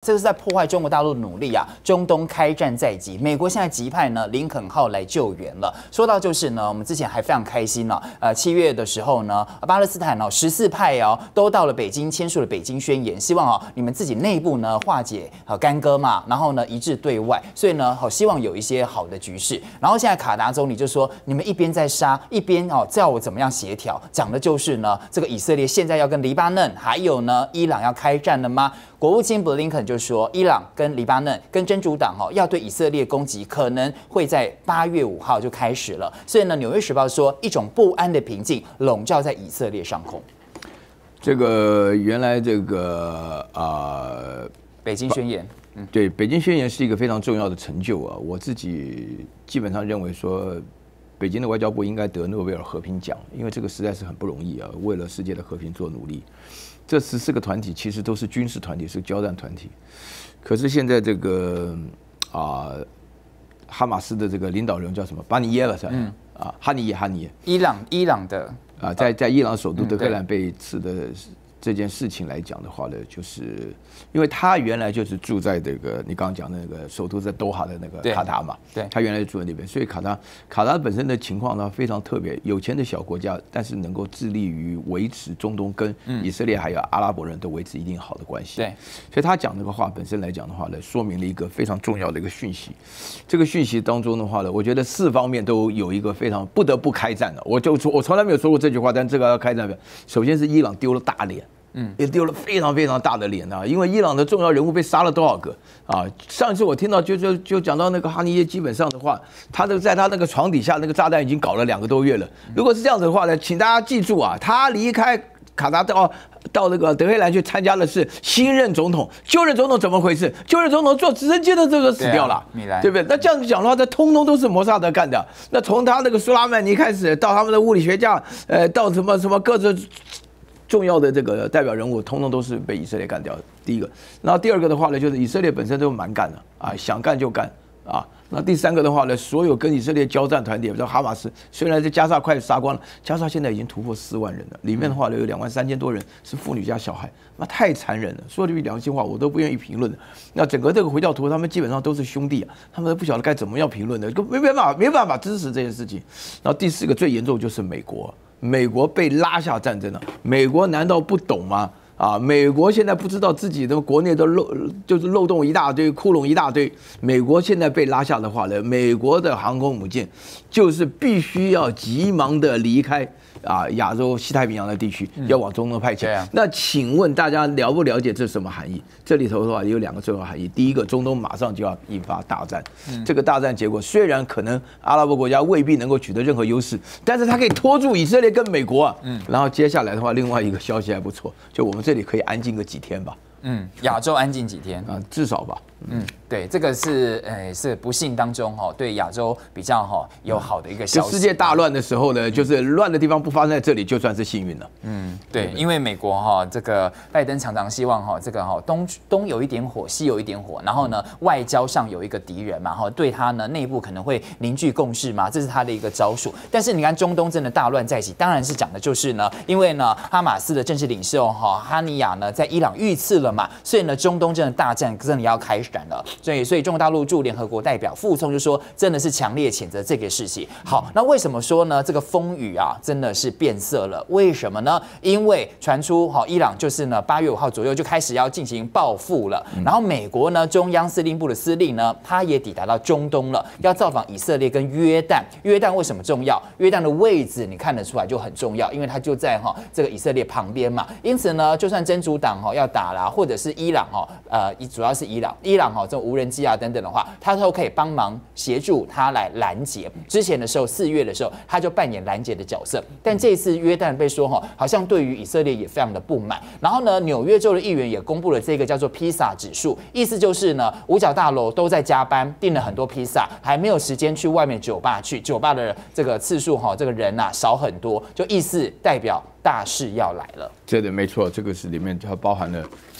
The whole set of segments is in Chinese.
这是在破坏中国大陆的努力啊。中东开战在即，美国现在急派呢林肯号来救援了。说到就是呢，我们之前还非常开心呢，7月的时候呢，巴勒斯坦14派都到了北京签署了北京宣言，希望你们自己内部呢化解干戈嘛，然后呢一致对外，所以呢希望有一些好的局势。然后现在卡达总理就说，你们一边在杀，一边叫我怎么样协调，讲的就是呢这个以色列现在要跟黎巴嫩还有呢伊朗要开战了吗？国务卿布林肯就说，伊朗跟黎巴嫩跟真主党要对以色列攻击，可能会在8月5号就开始了。所以呢，《纽约时报》说，一种不安的平静笼罩在以色列上空。 这个原来这个北京宣言， 对，北京宣言是一个非常重要的成就啊。我自己基本上认为说，北京的外交部应该得诺贝尔和平奖，因为这个实在是很不容易啊，为了世界的和平做努力。这14个团体其实都是军事团体，是交战团体。可是现在这个哈马斯的这个领导人叫什么？巴尼耶了是吧？哈尼耶， 伊朗的在伊朗首都德黑兰被刺的这件事情来讲的话呢，就是因为他原来就是住在这个你刚刚讲的那个首都在多哈的那个卡达嘛， 对， 他原来就住在那边，所以卡达本身的情况呢非常特别，有钱的小国家，但是能够致力于维持中东跟以色列还有阿拉伯人都维持一定好的关系， 对， 所以他讲这个话本身来讲的话呢，说明了一个非常重要的一个讯息。这个讯息当中的话呢，我觉得4方面都有一个非常不得不开战的。我从来没有说过这句话，但这个要开战。首先是伊朗丢了大脸。也丢了非常非常大的脸啊！因为伊朗的重要人物被杀了多少个啊？上一次我听到就讲到那个哈尼耶，基本上的话，在他那个床底下那个炸弹已经搞了2个多月了。如果是这样子的话呢，请大家记住啊，他离开卡达到那个德黑兰去参加的是新任总统，旧任总统怎么回事？旧任总统坐直升机的这个死掉了，对不对？那这样子讲的话，这通通都是摩萨德干的。那从他那个苏拉曼尼开始，到他们的物理学家，到什么各自。重要的这个代表人物，通通都是被以色列干掉的。第一个，然后第二个的话呢，就是以色列本身都蛮干的啊，想干就干啊。那第3个的话呢，所有跟以色列交战团体，比如哈马斯，虽然在加沙快杀光了，加沙现在已经突破4万人了，里面的话呢有23000多人是妇女加小孩，那太残忍了。说句良心话，我都不愿意评论的。那整个这个回教徒，他们基本上都是兄弟啊，他们都不晓得该怎么样评论的，没办法支持这件事情。然后第4个最严重就是美国。美国被拉下战争了，美国难道不懂吗？美国现在不知道自己的国内的漏洞一大堆，窟窿一大堆。美国现在被拉下的话呢，美国的航空母舰就是必须要急忙的离开亚洲西太平洋的地区，要往中东派遣。那请问大家了不了解这是什么含义？这里头的话有2个重要含义。第一个，中东马上就要引发大战，这个大战结果虽然可能阿拉伯国家未必能够取得任何优势，但是它可以拖住以色列跟美国啊。然后接下来的话，另外一个消息还不错，就我们这里可以安静个几天吧。 亚洲安静几天至少吧。 对，这个是不幸当中对亚洲比较有好的一个消息。 世界大乱的时候呢，就是乱的地方不发生在这里，就算是幸运了。 对，因为美国这个拜登常常希望这个东有一点火，西有一点火，然后呢外交上有一个敌人嘛，对他呢内部可能会凝聚共识嘛，这是他的一个招数。但是你看中东真的大乱在即，当然是讲的就是呢，因为呢哈马斯的正式领袖哈尼亚呢在伊朗遇刺了嘛，所以呢中东真的大战真的要开展了。所以中国大陆驻联合国代表傅聪就说，真的是强烈谴责这个事情。好，那为什么说呢？这个风雨真的是变色了？为什么呢？因为传出伊朗就是呢8月5号左右就开始要进行报复了。然后美国呢中央司令部的司令呢，他也抵达到中东了，要造访以色列跟约旦。约旦为什么重要？约旦的位置你看得出来就很重要，因为它就在这个以色列旁边嘛。因此呢，就算真主党要打啦，或者是伊朗主要是伊朗这种无人机等等的话，他都可以帮忙协助他来拦截。之前的时候4月的时候，他就扮演拦截的角色。但这一次约旦被说好像对于以色列也非常的不满。然后呢，纽约州的议员也公布了这个叫做披萨指数，意思就是呢，五角大楼都在加班，订了很多披萨，还没有时间去外面酒吧去，酒吧的这个次数这个人少很多，就意思代表大事要来了。 对的，没错，这个是里面它包含了几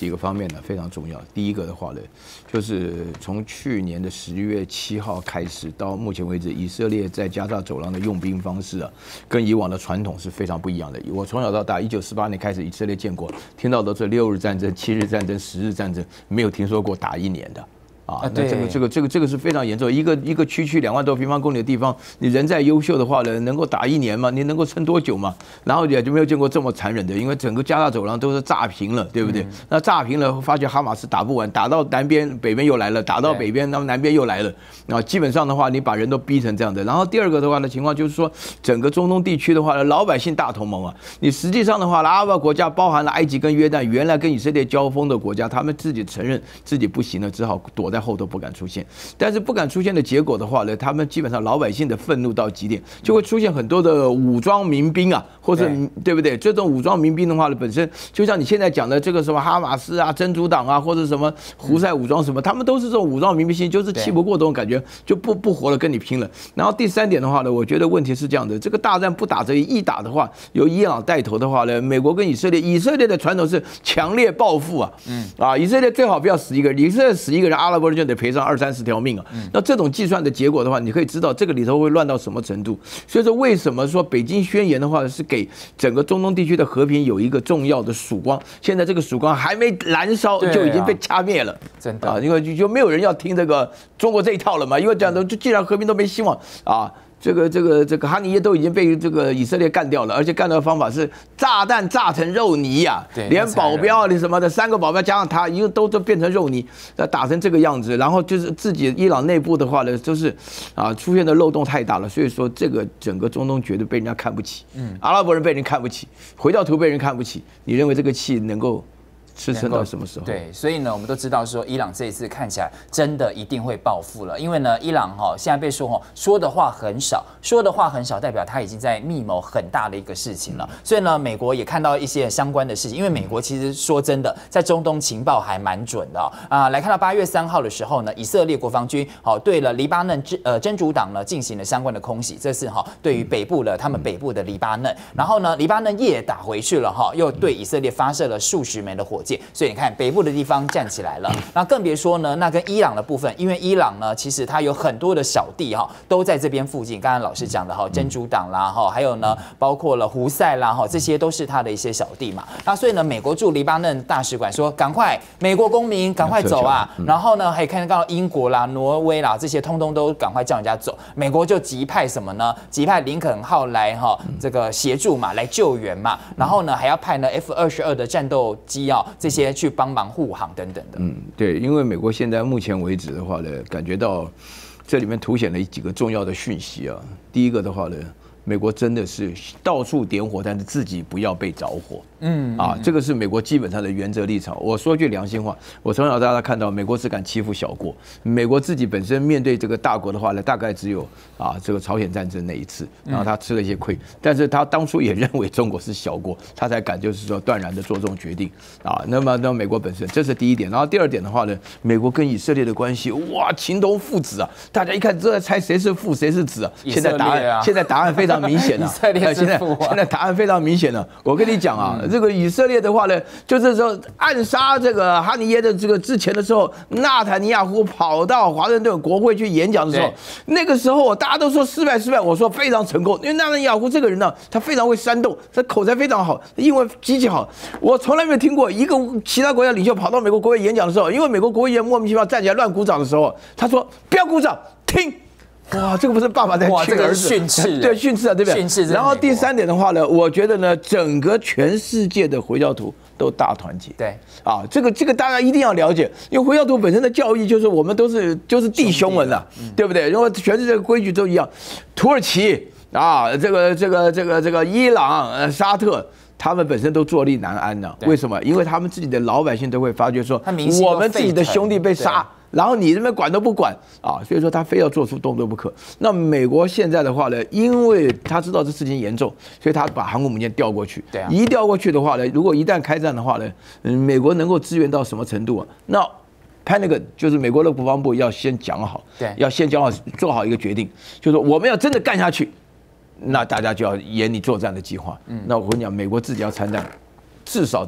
几个方面呢非常重要。第一个的话呢，就是从去年的10月7号开始到目前为止，以色列在加沙走廊的用兵方式啊，跟以往的传统是非常不一样的。我从小到大，1948年开始以色列建国，听到的是6日战争、7日战争、10日战争，没有听说过打1年的。啊，那这个是非常严重。一个区2万多平方公里的地方，你人再优秀的话呢，能够打1年吗？你能够撑多久吗？然后也就没有见过这么残忍的，因为整个加沙走廊都是炸平了，对不对？那炸平了，发觉哈马斯打不完，打到南边、北边又来了，打到北边，那么南边又来了。啊，基本上的话，你把人都逼成这样的。然后第二个的话呢，情况就是说，整个中东地区的话呢，老百姓大同盟啊，你实际上的话，阿拉伯国家包含了埃及跟约旦，原来跟以色列交锋的国家，他们自己承认自己不行了，只好躲在后头不敢出现。但是不敢出现的结果的话呢，他们基本上老百姓的愤怒到极点，就会出现很多的武装民兵啊，或者对不对？这种武装民兵的话呢，本身就像你现在讲的这个什么哈马斯啊、真主党啊，或者什么胡塞武装什么，他们都是这种武装民兵性，就是气不过这种感觉，就不活了，跟你拼了。然后第三点的话呢，我觉得问题是这样的：这个大战不打则已，一打的话，由伊朗带头的话呢，美国跟以色列的传统是强烈报复啊，以色列最好不要死一个人，以色列死一个人，阿拉伯人就得赔偿20-30条命啊。那这种计算的结果的话，你可以知道这个里头会乱到什么程度。所以说，为什么说北京宣言的话是给整个中东地区的和平有一个重要的曙光？现在这个曙光还没燃烧，就已经被掐灭了。 真的啊， 因为就没有人要听这个中国这一套了嘛。因为这样的，就既然和平都没希望啊。这个哈尼耶都已经被这个以色列干掉了，而且干掉的方法是炸弹炸成肉泥呀，连保镖你什么的3个保镖加上他，一个都变成肉泥，打成这个样子。然后就是自己伊朗内部的话呢，就是出现的漏洞太大了，所以说这个整个中东绝对被人家看不起，阿拉伯人被人看不起，回教徒被人看不起，你认为这个气能够支撑到什么时候？ 对，所以呢，我们都知道说，伊朗这一次看起来真的一定会报复了，因为呢，伊朗现在被说的话很少，代表他已经在密谋很大的一个事情了。所以呢，美国也看到一些相关的事情，因为美国其实说真的，在中东情报还蛮准的来看到8月3号的时候呢，以色列国防军对了黎巴嫩真主党呢进行了相关的空袭，这是对于他们北部的黎巴嫩，然后呢，黎巴嫩也打回去了又对以色列发射了数十枚的火箭。所以你看北部的地方站起来了，那更别说呢，那跟伊朗的部分，因为伊朗呢，其实它有很多的小弟都在这边附近。刚刚老师讲的真主党啦还有呢，包括了胡塞啦这些都是他的一些小弟嘛。那所以呢，美国驻黎巴嫩大使馆说，赶快美国公民赶快走啊！然后呢，还看到英国啦、挪威啦这些，通通都赶快叫人家走。美国就急派什么呢？急派林肯号来这个协助嘛，来救援嘛。然后呢，还要派呢 F-22的战斗机这些去帮忙护航等等的。 对，因为美国现在目前为止的话呢，感觉到这里面凸显了几个重要的讯息啊。第一个的话呢，美国真的是到处点火，但是自己不要被着火。这个是美国基本上的原则立场。我说句良心话，我从小到大看到美国只敢欺负小国，美国自己本身面对这个大国的话呢，大概只有这个朝鲜战争那一次，然后他吃了一些亏，但是他当初也认为中国是小国，他才敢就是说断然的做这种决定那么美国本身这是第一点，然后第二点的话呢，美国跟以色列的关系哇情同父子大家一看都在猜谁是父谁是子现在答案非常明显了， 以色列是父现在答案非常明显了。我跟你讲这个以色列的话呢，就是说暗杀这个哈尼耶的这个之前的时候，纳坦尼亚胡跑到华盛顿国会去演讲的时候，那个时候大家都说失败，我说非常成功，因为纳坦尼亚胡这个人呢，他非常会煽动，他口才非常好，英文极其好。我从来没有听过一个其他国家领袖跑到美国国会演讲的时候，因为美国国会议员莫名其妙站起来乱鼓掌的时候，他说不要鼓掌，听。哇，这个不是爸爸在训儿子， 训斥， 对训斥对不对？ 训斥。 然后第三点的话呢，我觉得呢，整个全世界的回教徒都大团结。 对这个大家一定要了解，因为回教徒本身的教义就是我们就是弟兄们了，对不对？因为全世界的规矩都一样。土耳其这个伊朗、沙特。他们本身都坐立难安呢，为什么？因为他们自己的老百姓都会发觉说，我们自己的兄弟被杀，然后你这边管都不管所以说他非要做出动作不可。那美国现在的话呢，因为他知道这事情严重，所以他把航空母舰调过去。一调过去的话呢，如果一旦开战的话呢，美国能够支援到什么程度那Pentagon 就是美国的国防部要先讲好，要先讲好，做好一个决定，就是说我们要真的干下去。那大家就要严拟作战的计划。那我跟你讲，美国自己要参战，至少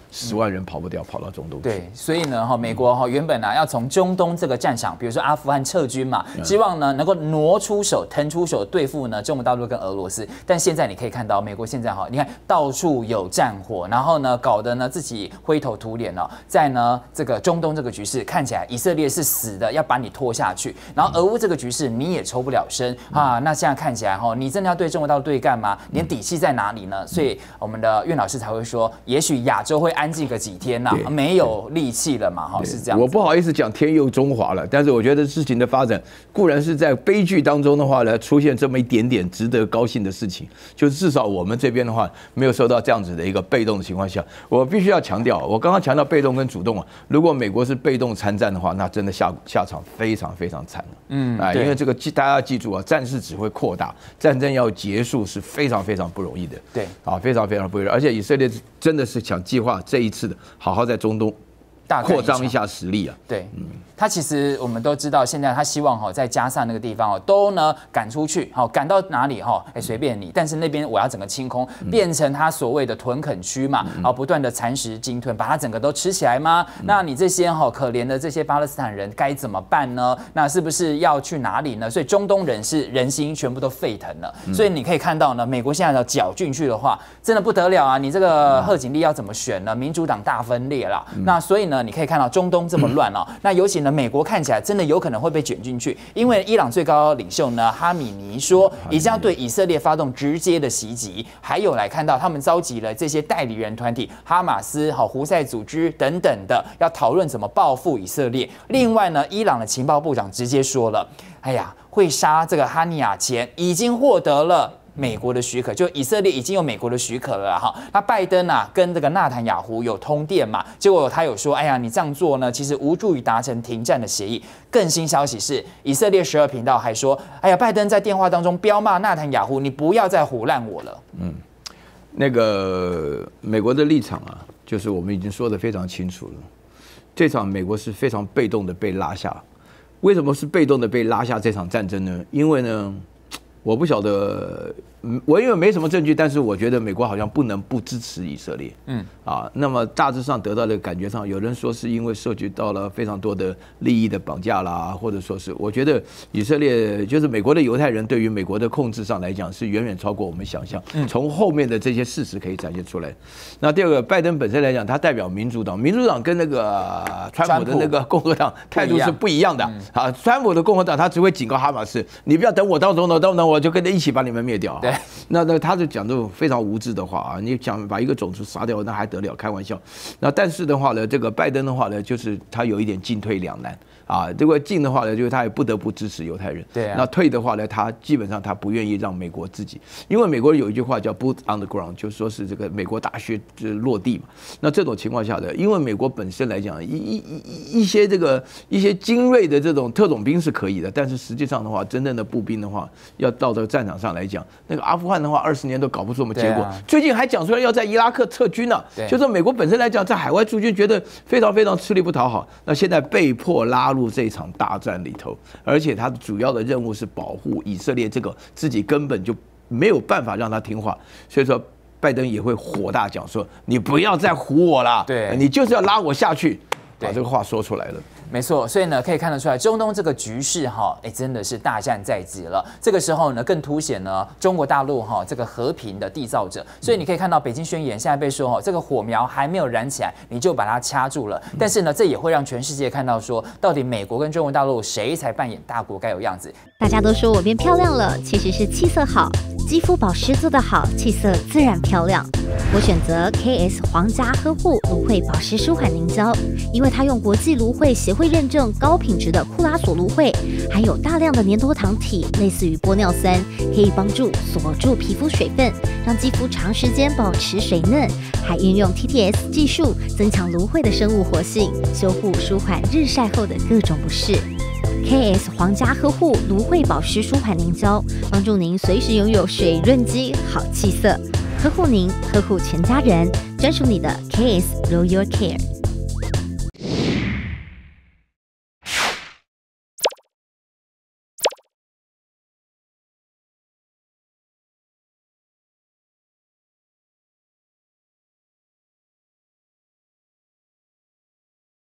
10万人跑不掉，跑到中东去。 对，所以呢，美国原本要从中东这个战场，比如说阿富汗撤军嘛，希望呢能够挪出手、腾出手对付呢中国大陆跟俄罗斯。但现在你可以看到，美国现在你看到处有战火，然后呢搞得呢自己灰头土脸哦，在呢这个中东这个局势看起来以色列是死的，要把你拖下去，然后俄乌这个局势你也抽不了身啊。那现在看起来你真的要对中国大陆对干吗？你的底气在哪里呢？所以我们的苑老师才会说，也许亚洲会安静个几天呐，没有力气了嘛，是这样。 我不好意思讲天佑中华了，但是我觉得事情的发展固然是在悲剧当中的话呢，出现这么一点点值得高兴的事情，就至少我们这边的话没有受到这样子的一个被动的情况下，我必须要强调，我刚刚强调被动跟主动啊，如果美国是被动参战的话，那真的下场非常非常惨了。因为这个大家要记住啊，战事只会扩大，战争要结束是非常非常不容易的。 对， 非常非常不容易，而且以色列真的是想计划这一次的好好在中东扩张一下实力啊。 对，他其实我们都知道，现在他希望在加萨那个地方都呢赶出去，赶到哪里随便你，但是那边我要整个清空，变成他所谓的屯垦区嘛，不断的蚕食鲸吞，把它整个都吃起来吗？那你这些可怜的这些巴勒斯坦人该怎么办呢？那是不是要去哪里呢？所以中东人心全部都沸腾了。所以你可以看到呢，美国现在要搅进去的话，真的不得了啊！你这个贺锦丽要怎么选呢？民主党大分裂了。那所以呢，你可以看到中东这么乱那尤其呢，美国看起来真的有可能会被卷进去，因为伊朗最高领袖呢哈米尼说，已经要对以色列发动直接的袭击。还有来看到他们召集了这些代理人团体，哈马斯、胡塞组织等等的，要讨论怎么报复以色列。另外呢，伊朗的情报部长直接说了，哎呀，会杀这个哈尼亚前已经获得了美国的许可，就以色列已经有美国的许可了哈。那拜登跟这个纳坦雅胡有通电嘛，结果他有说，哎呀，你这样做呢，其实无助于达成停战的协议。更新消息是，以色列12频道还说，哎呀，拜登在电话当中彪骂纳坦雅胡，你不要再唬烂我了。 那个美国的立场啊，就是我们已经说得非常清楚了，这场美国是非常被动的被拉下。为什么是被动的被拉下这场战争呢？因为呢，我不晓得，我因为没什么证据，但是我觉得美国好像不能不支持以色列。那么大致上得到的感觉上，有人说是因为涉及到了非常多的利益的绑架啦，或者说是，我觉得以色列就是美国的犹太人对于美国的控制上来讲是远远超过我们想象。从后面的这些事实可以展现出来。那第二个，拜登本身来讲，他代表民主党，民主党跟那个川普的那个共和党态度是不一样的。川普的共和党他只会警告哈马斯，你不要等我当总统，等我就跟着一起把你们灭掉。 对， 那他就讲这种非常无知的话啊！你讲把一个种族杀掉，那还得了？开玩笑。那但是的话呢，这个拜登的话呢，就是他有一点进退两难啊。这个进的话呢，就是他也不得不支持犹太人。 对。 那退的话呢，他基本上他不愿意让美国自己，因为美国有一句话叫 "boot on the ground"， 就是说是这个美国大靴落地嘛。那这种情况下的，因为美国本身来讲，一些精锐的这种特种兵是可以的，但是实际上的话，真正的步兵的话，要到这个战场上来讲，那个阿富汗的话，20年都搞不出什么结果。最近还讲出来要在伊拉克撤军呢。就是美国本身来讲，在海外驻军觉得非常非常吃力不讨好。那现在被迫拉入这场大战里头，而且他的主要的任务是保护以色列这个自己根本就没有办法让他听话，所以说拜登也会火大讲说：“你不要再唬我了，你就是要拉我下去。”把这个话说出来了。 没错，所以呢，可以看得出来，中东这个局势真的是大战在即了。这个时候呢，更凸显呢中国大陆这个和平的缔造者。所以你可以看到，北京宣言现在被说这个火苗还没有燃起来，你就把它掐住了。但是呢，这也会让全世界看到说，到底美国跟中国大陆谁才扮演大国该有样子。 大家都说我变漂亮了，其实是气色好，肌肤保湿做得好，气色自然漂亮。我选择 KS 皇家呵护芦荟保湿舒缓凝胶，因为它用国际芦荟协会认证高品质的库拉索芦荟，还有大量的粘多糖体，类似于玻尿酸，可以帮助锁住皮肤水分，让肌肤长时间保持水嫩，还运用 TTS 技术增强芦荟的生物活性，修护舒缓日晒后的各种不适。KS 皇家呵护芦荟保湿舒缓凝胶，帮助您随时拥有水润肌好气色，呵护您，呵护全家人，专属你的 KS Royal Care。